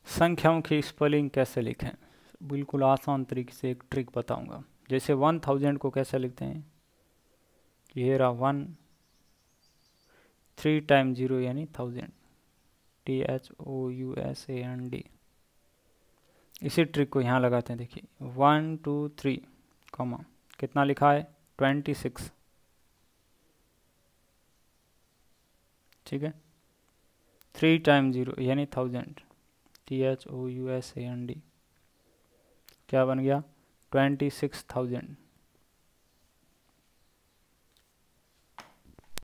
संख्याओं की स्पेलिंग कैसे लिखें? बिल्कुल आसान तरीके से एक ट्रिक बताऊंगा। जैसे 1000 को कैसे लिखते हैं, ये रहा 1, 3 टाइम 0 यानी 1000, THOUSAND। इसी ट्रिक को यहाँ लगाते हैं। देखिए 1 2 3 कॉमा कितना लिखा है 26, ठीक है। 3 टाइम 0 यानी 1000, THOUSAND, क्या बन गया 26,000।